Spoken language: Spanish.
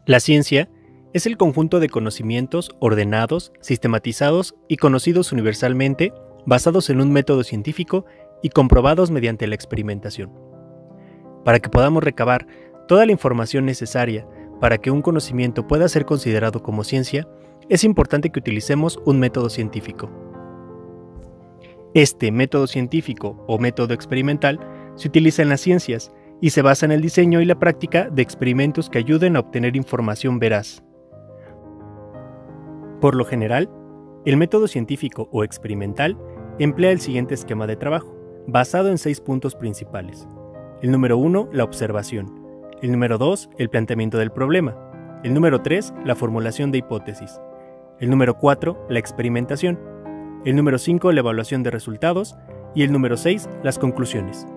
La ciencia es el conjunto de conocimientos ordenados, sistematizados y conocidos universalmente, basados en un método científico y comprobados mediante la experimentación. Para que podamos recabar toda la información necesaria para que un conocimiento pueda ser considerado como ciencia, es importante que utilicemos un método científico. Este método científico o método experimental se utiliza en las ciencias y se basa en el diseño y la práctica de experimentos que ayuden a obtener información veraz. Por lo general, el método científico o experimental emplea el siguiente esquema de trabajo, basado en 6 puntos principales. El número 1, la observación. El número 2, el planteamiento del problema. El número 3, la formulación de hipótesis. El número 4, la experimentación. El número 5, la evaluación de resultados. Y el número 6, las conclusiones.